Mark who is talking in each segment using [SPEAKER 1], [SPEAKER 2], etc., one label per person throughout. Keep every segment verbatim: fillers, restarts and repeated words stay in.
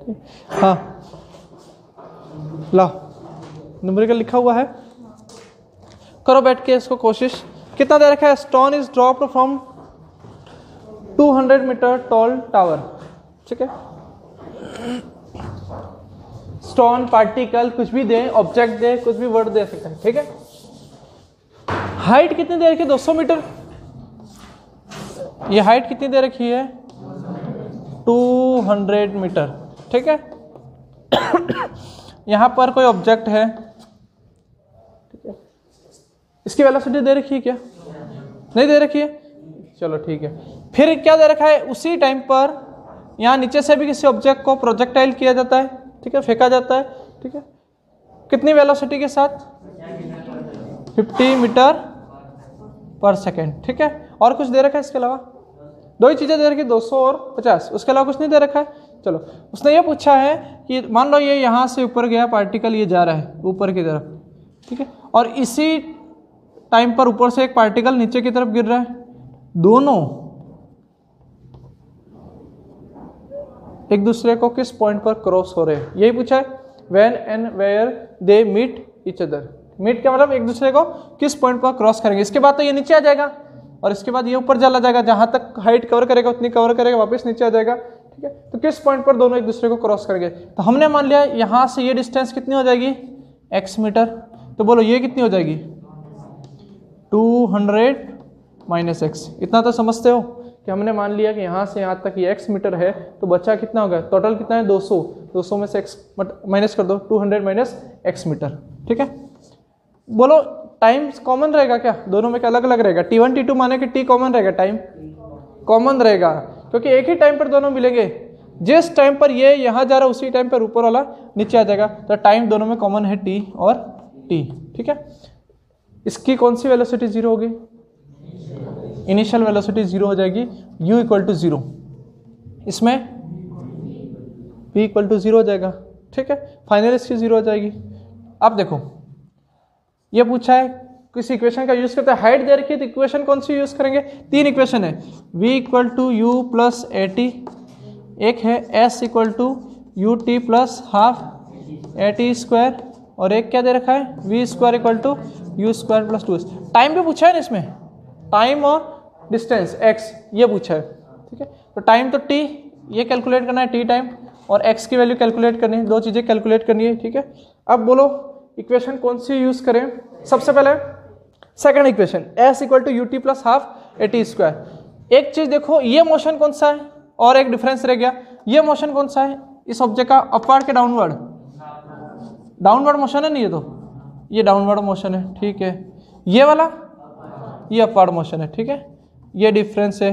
[SPEAKER 1] हाँ ला न्यूमेरिकल लिखा हुआ है, करो बैठ के इसको कोशिश। कितना दे रखा है? Stone is dropped from two hundred metre tall tower, ठीक है। स्टोन, पार्टिकल, कुछ भी दे, ऑब्जेक्ट दे, कुछ भी वर्ड दे सकता है, ठीक है। हाइट कितनी दे रखी है? दो सौ मीटर। ये हाइट कितनी दे रखी है? टू हंड्रेड मीटर, ठीक है। यहां पर कोई ऑब्जेक्ट है, ठीक है। इसकी वेलोसिटी दे रखी है क्या? नहीं दे रखी है, चलो ठीक है। फिर क्या दे रखा है? उसी टाइम पर यहाँ नीचे से भी किसी ऑब्जेक्ट को प्रोजेक्टाइल किया जाता है, ठीक है, फेंका जाता है, ठीक है। कितनी वेलोसिटी के साथ? फिफ्टी मीटर पर सेकेंड, ठीक है। और कुछ दे रखा है इसके अलावा? दो ही चीज़ें दे रखी, दो सौ और पचास, उसके अलावा कुछ नहीं दे रखा है। चलो, उसने ये पूछा है कि मान लो ये यहाँ से ऊपर गया पार्टिकल, ये जा रहा है ऊपर की तरफ, ठीक है, और इसी टाइम पर ऊपर से एक पार्टिकल नीचे की तरफ गिर रहा है, दोनों एक दूसरे को किस पॉइंट पर क्रॉस हो रहे हैं, यही पूछा है। When and where they meet each other. Meet का मतलब एक दूसरे को किस पॉइंट पर क्रॉस करेंगे। इसके बाद तो ये नीचे आ जाएगा और इसके बाद ये ऊपर चला जाएगा, जहां तक हाइट कवर करेगा उतनी कवर करेगा, वापस नीचे आ जाएगा, ठीक है। तो किस पॉइंट पर दोनों एक दूसरे को क्रॉस करेंगे? तो हमने मान लिया यहां से ये डिस्टेंस कितनी हो जाएगी? X metre. तो बोलो ये कितनी हो जाएगी? Two hundred minus x. इतना तो समझते हो कि हमने मान लिया कि यहाँ से यहाँ तक ये x मीटर है, तो बचा कितना होगा? टोटल कितना है? दो सौ। दो सौ में से x माइनस कर दो, two hundred minus x metre, ठीक है। बोलो टाइम कॉमन रहेगा क्या? दोनों में क्या अलग अलग रहेगा? टी वन टी टू माने कि t कॉमन रहेगा, टाइम कॉमन रहेगा, क्योंकि एक ही टाइम पर दोनों मिलेंगे। जिस टाइम पर ये यहाँ जा रहा है उसी टाइम पर ऊपर वाला नीचे आ जाएगा, तो टाइम दोनों में कॉमन है t और t, ठीक है। इसकी कौन सी वेलोसिटी जीरो होगी? इनिशियल वेलोसिटी जीरो हो जाएगी, u इक्वल टू जीरो। इसमें v इक्वल टू जीरो हो जाएगा, ठीक है। फाइनल इसकी जीरो हो जाएगी। अब देखो ये पूछा है किसी इक्वेशन का यूज करते हैं, हाइट दे रखी है, तो इक्वेशन कौन सी यूज करेंगे? तीन इक्वेशन है, v equal to u plus a t, एक है s equal to u t plus half a t square, और एक क्या दे रखा है? v square equal to u square plus two s. Time भी पूछा है ना इसमें, टाइम और डिस्टेंस x ये पूछा है, ठीक है। तो टाइम तो t ये कैलकुलेट करना है, t टाइम, और x की वैल्यू कैलकुलेट करनी है, दो चीज़ें कैलकुलेट करनी है, ठीक है। अब बोलो इक्वेशन कौन सी यूज करें? सबसे पहले second equation, s equal to u t plus half a t square. एक चीज देखो, ये मोशन कौन सा है, और एक डिफरेंस रह गया, ये मोशन कौन सा है इस ऑब्जेक्ट का? अपवर्ड के डाउनवर्ड? डाउनवर्ड मोशन है ना, ये तो ये डाउनवर्ड मोशन है, ठीक है। ये वाला ये अपवर्ड मोशन है, ठीक है। ये डिफरेंस है।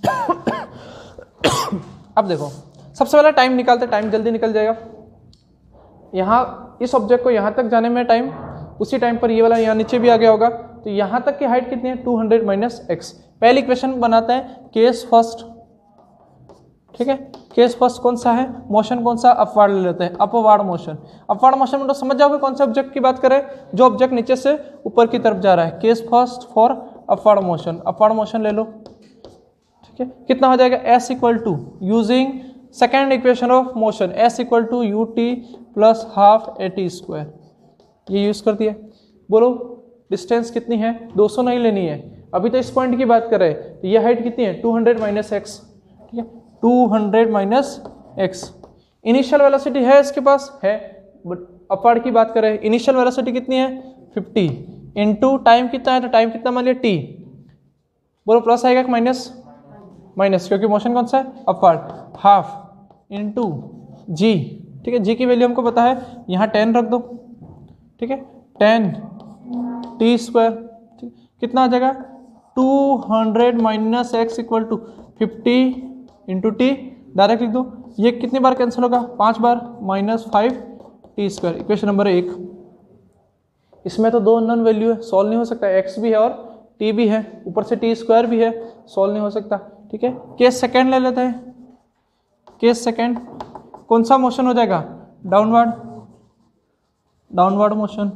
[SPEAKER 1] अब देखो सबसे पहले टाइम निकालते, टाइम जल्दी निकल जाएगा। यहाँ इस ऑब्जेक्ट को यहाँ तक जाने में टाइम, उसी टाइम पर ये वाला यहाँ नीचे भी आ गया होगा, तो यहाँ तक की हाइट कितनी है? Two hundred minus x. पहली इक्वेशन बनाते हैं, केस फर्स्ट, ठीक है। केस फर्स्ट कौन सा है? मोशन कौन सा? अपवर्ड ले लेते हैं, अपवर्ड मोशन। अपवर्ड मोशन में तो समझ जाओगे कौन से ऑब्जेक्ट की बात करें, जो ऑब्जेक्ट नीचे से ऊपर की तरफ जा रहा है। Case first for upward motion, upward motion ले लो, ठीक है। कितना हो जाएगा? s equal to using second equation of motion, s equal to u t plus half a t square, ये यूज कर दिया। बोलो डिस्टेंस कितनी है? दो सौ नहीं लेनी है, अभी तो इस पॉइंट की बात कर रहे हैं, तो ये हाइट कितनी है? टू हंड्रेड माइनस एक्स, ठीक है। Two hundred minus x. Initial velocity है इसके पास है, बट अपवर्ड की बात करें, इनिशियल वेलोसिटी कितनी है? फिफ्टी इनटू टाइम कितना है, तो टाइम कितना मान लिया t। बोलो प्लस आएगा कि माइनस? माइनस, क्योंकि मोशन कौन सा है? अपवर्ड। हाफ इनटू g, ठीक है। g की वैल्यू हमको पता है, यहाँ टेन रख दो, ठीक है। टेन टी स्क्वायर, ठीक, कितना आ जाएगा? Two hundred minus x equal to fifty into t, direct लिख दो। ये कितनी बार कैंसिल होगा? पांच बार, minus five t square. Equation number एक। इसमें तो दो नॉन वैल्यू है, सॉल्व नहीं हो सकता, एक्स भी है और टी भी है, ऊपर से टी स्क्वायर भी है, सॉल्व नहीं हो सकता, ठीक है। केस सेकेंड ले लेते हैं। केस सेकेंड कौन सा मोशन हो जाएगा? Downward, downward motion.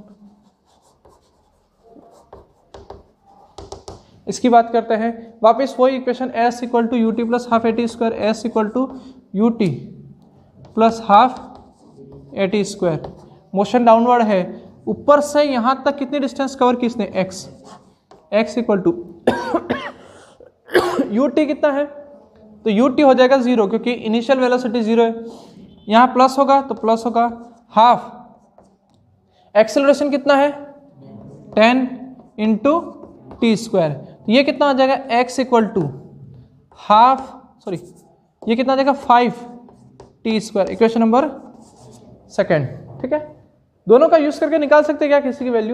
[SPEAKER 1] इसकी बात करते हैं, वापस वही equation, s equal to u t plus half a t square, s equal to u t plus half a t square. Motion downward है, ऊपर से यहाँ तक कितनी डिस्टेंस कवर की इसने, x, x equal to u t कितना है, तो यू टी हो जाएगा जीरो क्योंकि इनिशियल वेलोसिटी जीरो है। यहाँ प्लस होगा तो प्लस होगा हाफ, एक्सेलरेशन कितना है टेन इंटू टी स्क्वायर, तो ये कितना आ जाएगा x equal to half, sorry ये कितना आ जाएगा five t square, equation number second. ठीक है, दोनों का यूज करके निकाल सकते हैं क्या किसी की वैल्यू,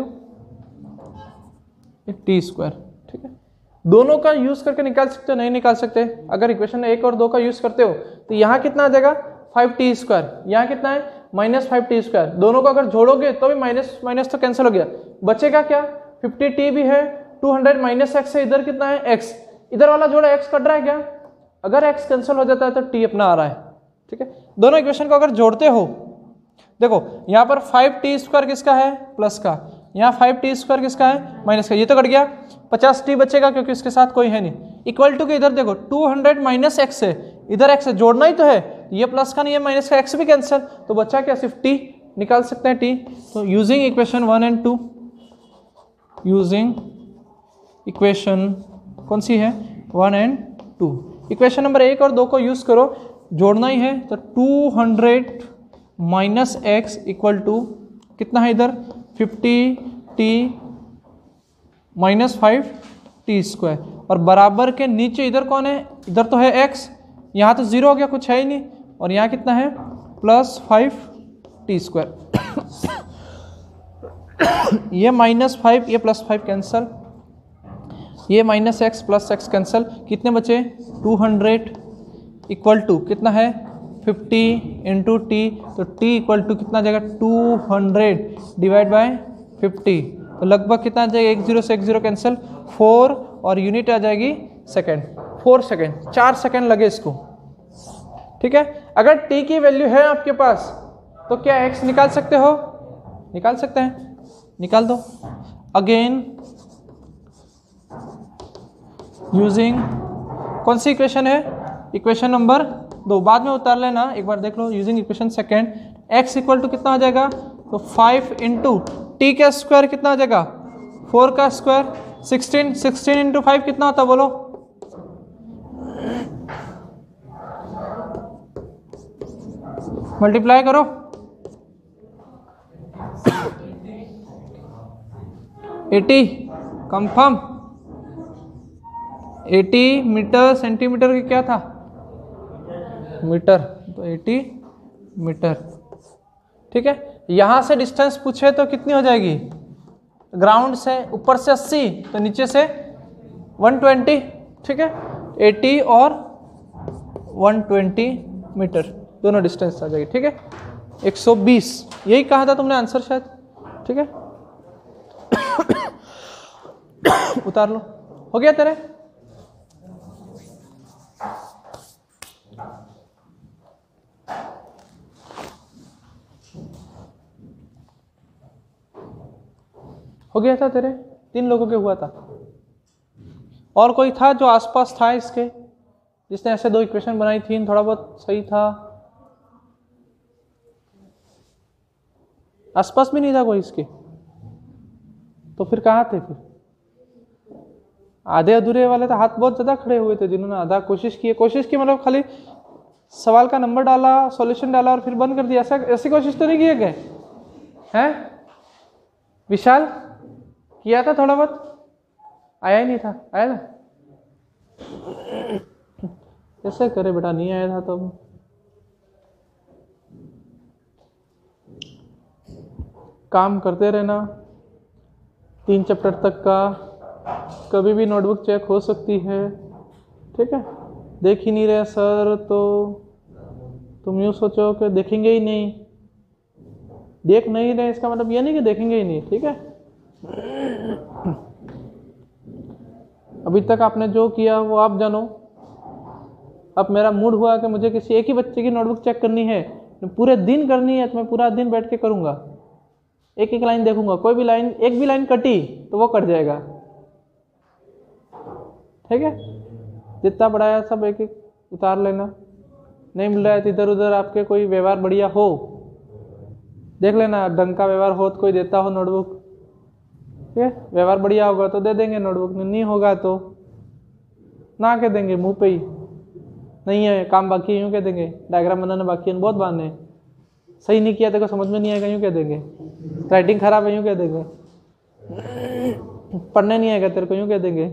[SPEAKER 1] टी स्क्वायर। ठीक है, दोनों का यूज करके निकाल सकते हो, नहीं निकाल सकते। अगर इक्वेशन एक और दो का यूज करते हो तो यहाँ कितना आ जाएगा फाइव टी स्क्वायर, यहाँ कितना है माइनस फाइव टी स्क्वायर, दोनों को अगर जोड़ोगे तो भी माइनस माइनस तो कैंसिल हो गया, बचेगा क्या फिफ्टी टी भी है, टू हंड्रेड माइनस एक्स है, इधर कितना है x, इधर वाला जोड़ा x कट रहा है क्या, अगर x कैंसिल हो जाता है तो t अपना आ रहा है। ठीक है, दोनों इक्वेशन को अगर जोड़ते हो, देखो यहाँ पर फाइव टी स्क्वायर किसका है प्लस का, यहाँ फाइव टी स्क्वायर किसका है माइनस का, ये तो कट गया, पचास टी बचेगा क्योंकि इसके साथ कोई है नहीं, इक्वल टू के इधर देखो टू हंड्रेड माइनस एक्स है, इधर x है, जोड़ना ही तो है, ये प्लस का नहीं है माइनस का, x भी कैंसिल, तो बचा क्या सिर्फ t, निकाल सकते हैं t। तो using equation one and two, using equation कौन सी है one and two, equation number एक और दो को यूज करो, जोड़ना ही है, तो two hundred minus x equal to कितना है इधर fifty t minus five t square, और बराबर के नीचे इधर कौन है, इधर तो है x, यहाँ तो जीरो हो गया, कुछ है ही नहीं, और यहाँ कितना है प्लस फाइव टी स्क्वायर ये माइनस फाइव, ये प्लस फाइव कैंसल, ये minus x plus x cancel, कितने बचे टू हंड्रेड इक्वल टू कितना है फिफ्टी इंटू टी, तो t इक्वल टू कितना आ जाएगा two hundred divide by fifty, तो लगभग कितना आ जाएगा, एक जीरो से एक जीरो कैंसिल, फोर, और यूनिट आ जाएगी सेकेंड, फोर सेकेंड, चार सेकेंड लगे इसको। ठीक है, अगर t की वैल्यू है आपके पास तो क्या x निकाल सकते हो, निकाल सकते हैं, निकाल दो। अगेन यूजिंग कौन सी इक्वेशन है, इक्वेशन नंबर दो, बाद में उतार लेना, एक बार देख लो। Using equation second, x equal to कितना आ जाएगा, तो फाइव इंटू टी का स्क्वायर कितना आ जाएगा फोर का square, sixteen, sixteen into five कितना होता है बोलो, मल्टीप्लाई करो, eighty, confirm, eighty metre, centimetre की क्या था मीटर, तो एटी मीटर। ठीक है, यहां से डिस्टेंस पूछे तो कितनी हो जाएगी, ग्राउंड से ऊपर से अस्सी तो नीचे से वन ट्वेंटी। ठीक है, एटी और वन ट्वेंटी मीटर दोनों डिस्टेंस आ जाएगी। ठीक है, एक सौ बीस, यही कहा था तुमने आंसर शायद। ठीक है उतार लो, हो गया तेरे, हो गया था तेरे, तीन लोगों के हुआ था, और कोई था जो आसपास था इसके जिसने ऐसे दो इक्वेशन बनाई थी, थोड़ा बहुत सही था, आसपास भी नहीं था कोई इसके, तो फिर कहाँ थे फिर, आधे अधूरे वाले तो हाथ बहुत ज़्यादा खड़े हुए थे जिन्होंने आधा कोशिश की, कोशिश की मतलब खाली सवाल का नंबर डाला, सॉल्यूशन डाला और फिर बंद कर दिया, ऐसा ऐसी कोशिश तो नहीं किए गए हैं। विशाल किया था थोड़ा बहुत, आया ही नहीं था, आया था, कैसे करे बेटा, नहीं आया था तो काम करते रहना, तीन चैप्टर तक का, कभी भी नोटबुक चेक हो सकती है। ठीक है, देख ही नहीं रहे सर तो तुम यूँ सोचो कि देखेंगे ही नहीं, देख नहीं रहे इसका मतलब ये नहीं कि देखेंगे ही नहीं। ठीक है, अभी तक आपने जो किया वो आप जानो, अब मेरा मूड हुआ कि मुझे किसी एक ही बच्चे की नोटबुक चेक करनी है, पूरे दिन करनी है, तो मैं पूरा दिन बैठ के करूँगा, एक एक लाइन देखूंगा, कोई भी लाइन, एक भी लाइन कटी तो वो कट जाएगा। ठीक है, जितना पढ़ाया सब एक एक उतार लेना, नहीं मिल रहा है तो इधर उधर आपके कोई व्यवहार बढ़िया हो, देख लेना, ढंग का व्यवहार हो तो कोई देता हो नोटबुक, ठीक है, व्यवहार बढ़िया होगा तो दे देंगे नोटबुक, नहीं होगा तो ना कह देंगे मुंह पे ही, नहीं है काम बाकी है यूँ कह देंगे, डायग्राम बनाना बाकी है, बहुत बहाने हैं, सही नहीं किया तो समझ में नहीं आएगा यूँ कह देंगे, राइटिंग खराब है यूँ कह देंगे, पढ़ने नहीं आएगा तेरे को यूँ कह देंगे।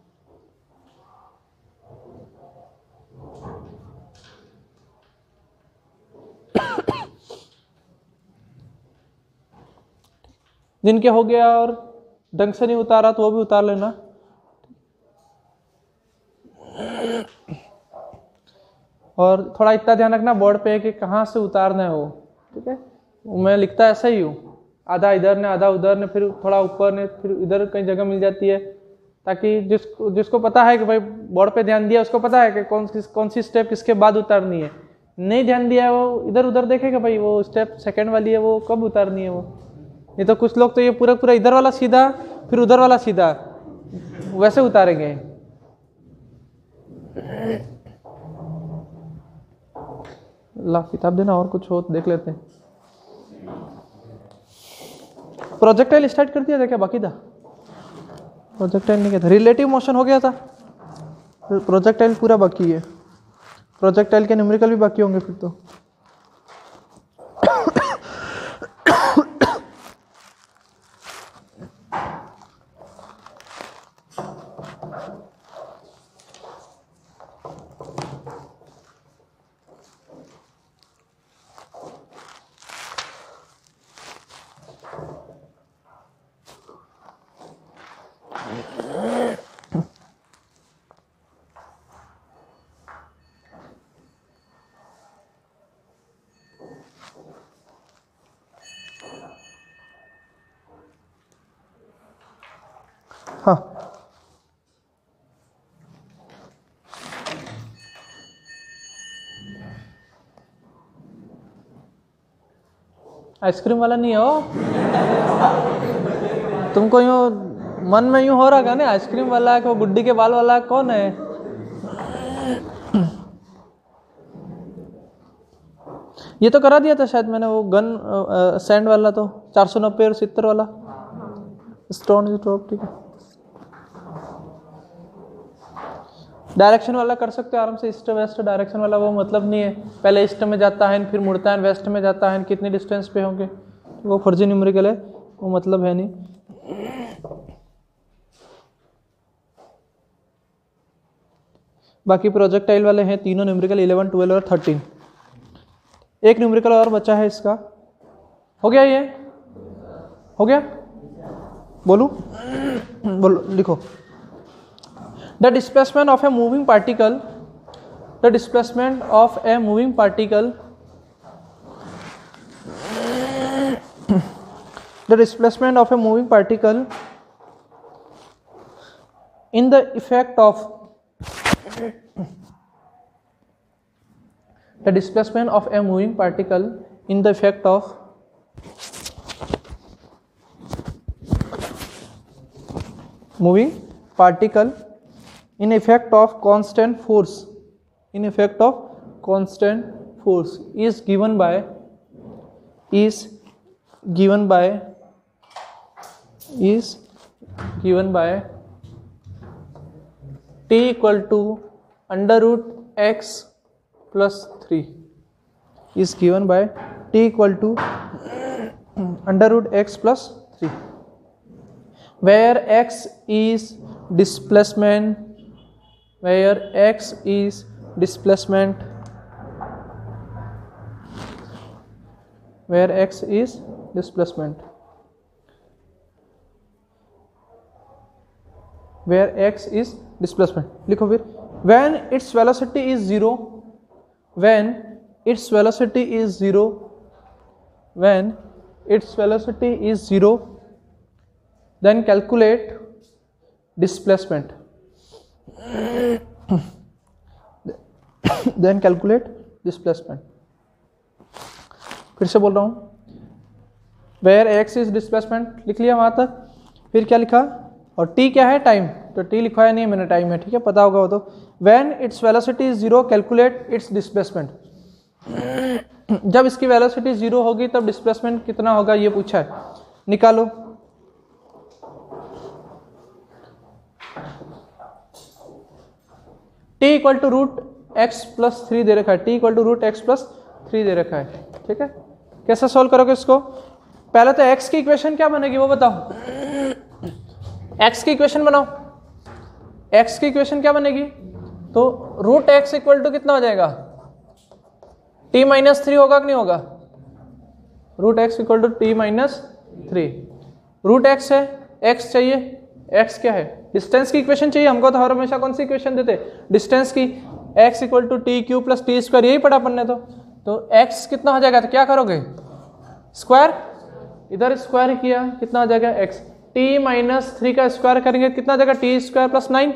[SPEAKER 1] जिनके हो गया और ढंग से नहीं उतारा तो वो भी उतार लेना। और थोड़ा इतना ध्यान रखना बोर्ड पे कि कहाँ से उतारना है वो, ठीक है, मैं लिखता ऐसा ही हूँ, आधा इधर ने आधा उधर ने, फिर थोड़ा ऊपर ने, फिर इधर कई जगह मिल जाती है, ताकि जिस जिसको पता है कि भाई बोर्ड पे ध्यान दिया उसको पता है कि कौन सी कौन सी स्टेप किसके बाद उतारनी है, नहीं ध्यान दिया है वो इधर उधर देखेगा भाई वो स्टेप सेकंड वाली है वो कब उतारनी है वो। नहीं तो कुछ लोग तो ये पूरा पूरा इधर वाला सीधा फिर उधर वाला सीधा वैसे उतारेंगे। ला किताब देना और कुछ हो तो देख लेते हैं। प्रोजेक्टाइल स्टार्ट कर दिया था क्या, बाकी था प्रोजेक्टाइल नहीं किया था, रिलेटिव मोशन हो गया था, प्रोजेक्टाइल पूरा बाकी है, प्रोजेक्टाइल के न्यूमेरिकल भी बाकी होंगे फिर तो। हाँ आइसक्रीम वाला नहीं हो तुमको, यूं मन में यूं हो रहा है ना आइसक्रीम वाला है, वो गुड्डी के बाल वाला कौन है? ये तो करा दिया था शायद मैंने, वो गन आ, सैंड वाला तो चार सौ नब्बे और सितर वाला स्टोन ड्रॉप, ठीक है। डायरेक्शन वाला कर सकते हो आराम से, ईस्ट वेस्ट डायरेक्शन वाला वो मतलब नहीं है, पहले ईस्ट में जाता है फिर मुड़ता है, वेस्ट में जाता है, कितनी डिस्टेंस पे होंगे, वो फर्जी न्यूमेरिकल है, वो मतलब है नहीं। बाकी प्रोजेक्टाइल वाले हैं तीनों न्यूमेरिकल इलेवन ट्वेल्व और थर्टीन। एक न्यूमेरिकल और बचा है इसका, हो गया ये, हो गया, बोलू बोलो लिखो। The displacement of a moving particle, the displacement of a moving particle, the displacement of a moving particle in the effect of, the displacement of a moving particle in the effect of moving particle in effect of constant force, in effect of constant force is given by, is given by, is given by t equal to under root x plus three, is given by t equal to under root x plus three, where x is displacement, where x is displacement, where x is displacement, where x is displacement, लिखो फिर, when its velocity is zero, when its velocity is zero, when its velocity is zero, then calculate displacement, then calculate displacement। फिर से बोल रहा हूँ, where x is displacement लिख लिया वहाँ तक, फिर क्या लिखा, और t क्या है, टाइम, तो t लिखवाया नहीं है मैंने, टाइम है, ठीक है, पता होगा वो तो। when its velocity is zero calculate its displacement, जब इसकी वेलोसिटी जीरो होगी तब डिस्प्लेसमेंट कितना होगा ये पूछा है, निकालो। T equal to root x plus three दे रखा है, t equal to root x plus three दे रखा है, ठीक है। कैसे सोल्व करोगे इसको? पहले तो एक्स की इक्वेशन क्या बनेगी वो बताओ, एक्स की इक्वेशन बनाओ। एक्स की इक्वेशन क्या बनेगी? तो रूट एक्स इक्वल टू कितना हो जाएगा, टी माइनस थ्री होगा कि नहीं होगा? Root x equal to t minus three. Root x है, एक्स चाहिए, एक्स क्या है? डिस्टेंस की इक्वेशन चाहिए हमको, तो हर हमेशा कौन सी इक्वेशन देते? डिस्टेंस की। X equal to t q plus t square, यही पढ़ा अपन ने। तो तो एक्स कितना हो जाएगा? तो क्या करोगे? स्क्वायर, इधर स्क्वायर किया, कितना हो जाएगा? एक्स। टी माइनस थ्री का स्क्वायर करेंगे कितना हो जाएगा? T square plus nine,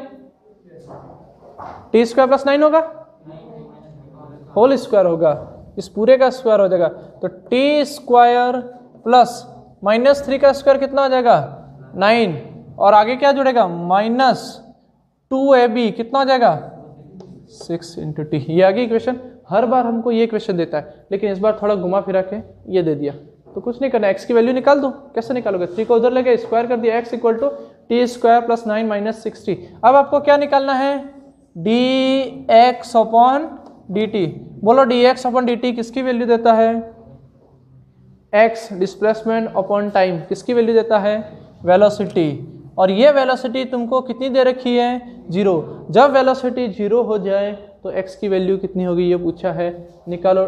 [SPEAKER 1] t square plus nine होगा, होल स्क्वायर होगा, इस पूरे का स्क्वायर हो जाएगा। तो t square plus minus three का स्क्वायर कितना हो जाएगा? नाइन, और आगे क्या जुड़ेगा? माइनस टू ए बी, कितना हो जाएगा? Six into t. ये आगे इक्वेशन, हर बार हमको ये इक्वेशन देता है, लेकिन इस बार थोड़ा घुमा फिरा के ये दे दिया। तो कुछ नहीं करना, एक्स की वैल्यू निकाल दो। कैसे निकालोगे? थ्री को उधर लेके स्क्वायर कर दिया, x equal to t square plus nine minus sixty. अब आपको क्या निकालना है? D x upon d t. बोलो d x upon d t किसकी वैल्यू देता है? एक्स डिस्प्लेसमेंट अपॉन टाइम किसकी वैल्यू देता है? वेलोसिटी। और ये वेलोसिटी तुमको कितनी दे रखी है? जीरो। जब वेलोसिटी जीरो हो जाए तो एक्स की वैल्यू कितनी होगी ये पूछा है, निकालो।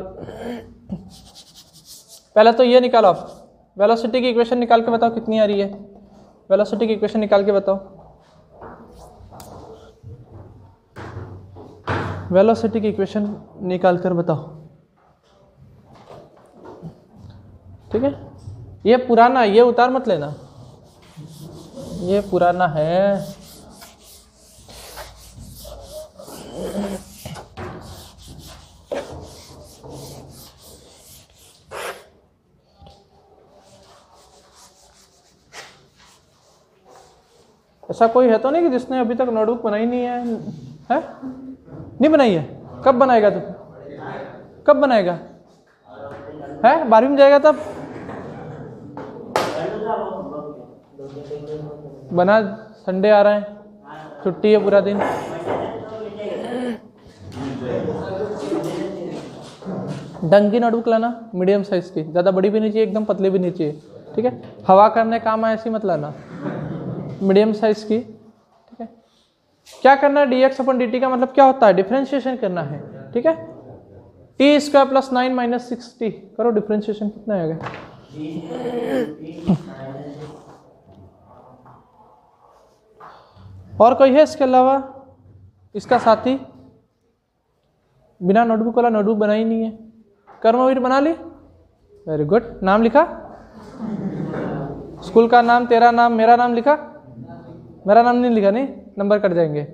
[SPEAKER 1] पहले तो ये निकालो आप, वेलोसिटी की इक्वेशन निकाल के बताओ कितनी आ रही है। वेलोसिटी की इक्वेशन निकाल के बताओ, वेलोसिटी की इक्वेशन निकाल कर बताओ, ठीक है। ये पुराना, ये उतार मत लेना, ये पुराना है। ऐसा कोई है तो नहीं कि जिसने अभी तक नोटबुक बनाई नहीं है? है? नहीं बनाई है? कब बनाएगा तू? कब बनाएगा? है बारहवीं में जाएगा तब बना। संडे आ रहा है, छुट्टी है पूरा दिन। ढंग की नोटबुक लाना, मीडियम साइज की, ज़्यादा बड़ी भी नहीं चाहिए, एकदम पतली भी नहीं चाहिए, ठीक है। हवा करने काम आए ऐसी मत लाना, मीडियम साइज की, ठीक है। क्या करना है? D x upon d t का मतलब क्या होता है? डिफरेंशिएशन करना है, ठीक है। T square plus nine minus sixty करो, डिफरेंशिएशन कितना आएगा? और कोई है इसके अलावा? इसका साथी बिना नोटबुक वाला नोटबुक बनाई नहीं है। कर्मवीर बना ली, वेरी गुड। नाम लिखा? स्कूल का नाम, तेरा नाम, मेरा नाम लिखा? मेरा नाम नहीं लिखा, नहीं, नंबर कट जाएंगे।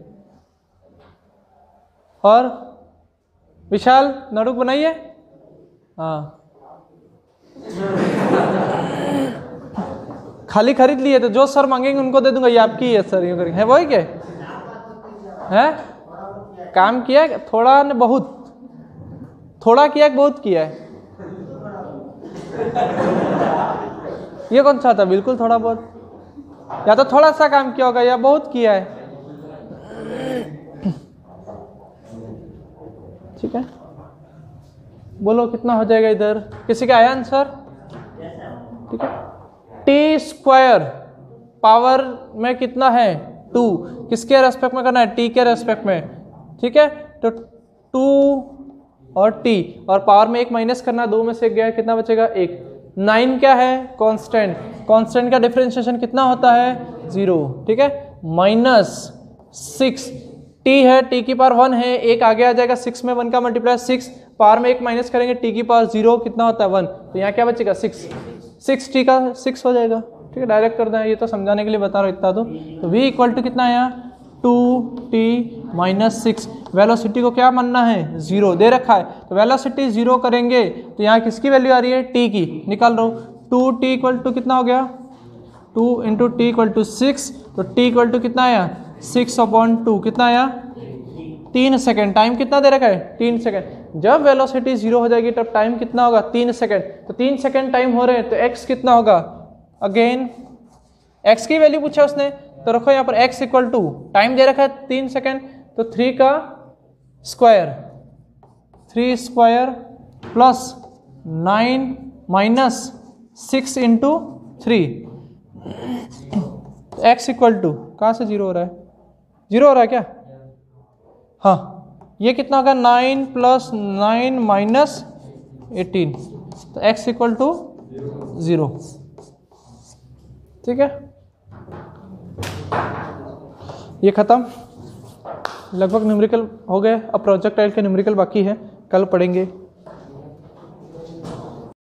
[SPEAKER 1] और विशाल नोटबुक बनाइए। हाँ, खाली खरीद लिए तो जो सर मांगेंगे उनको दे दूंगा, ये आपकी है सर, यूँ करेंगे। है वही क्या है? काम किया थोड़ा ने बहुत, थोड़ा किया बहुत किया है। ये कौन सा था? बिल्कुल थोड़ा बहुत, या तो थोड़ा सा काम किया होगा या बहुत किया है, ठीक है। बोलो कितना हो जाएगा इधर? किसी का आया आंसर? ठीक है। टी स्क्वायर पावर में कितना है? टू। किसके रेस्पेक्ट में करना है? टी के रेस्पेक्ट में, ठीक है। तो टू और टी, और पावर में एक माइनस करना, दो में से एक गया, कितना बचेगा? एक। नाइन क्या है? कांस्टेंट। कांस्टेंट का डिफरेंशिएशन कितना होता है? जीरो, ठीक है। माइनस सिक्स, टी है, टी की पावर वन है, एक आगे आ जाएगा, सिक्स में वन का मल्टीप्लाई सिक्स, पावर में एक माइनस करेंगे, टी की पावर जीरो, कितना होता है? वन। तो यहाँ क्या बचेगा? सिक्स। सिक्स टी का सिक्स हो जाएगा, ठीक है। डायरेक्ट कर दें, ये तो समझाने के लिए बता रहा हूँ इतना। तो v इक्वल टू कितना आया? Two t minus six. Velocity को क्या मानना है? जीरो दे रखा है, तो वेलोसिटी जीरो करेंगे तो यहाँ किसकी वैल्यू आ रही है? टी की। निकाल लो। टू टी इक्वल टू कितना हो गया? Two into t equal to six. तो टी इक्वल टू कितना आया? सिक्स अपॉन टू, कितना आया? तीन सेकंड। टाइम कितना दे रखा है? तीन सेकंड। जब वेलोसिटी जीरो हो जाएगी तब टाइम कितना होगा? तीन सेकंड। तो तीन सेकंड टाइम हो रहे हैं तो x कितना होगा? अगेन x की वैल्यू पूछा उसने, तो रखो यहाँ पर x इक्वल टू टाइम दे रखा है तीन सेकंड, तो थ्री का square, three square plus nine minus six into three, x equal to कहाँ से जीरो हो रहा है? जीरो हो रहा है क्या? हाँ, ये कितना होगा? Nine plus nine minus eighteen, तो एक्स इक्वल टू जीरो। ठीक है, ये खत्म। लगभग न्यूमेरिकल हो गए। अब प्रोजेक्टाइल के न्यूमेरिकल बाकी है, कल पढ़ेंगे।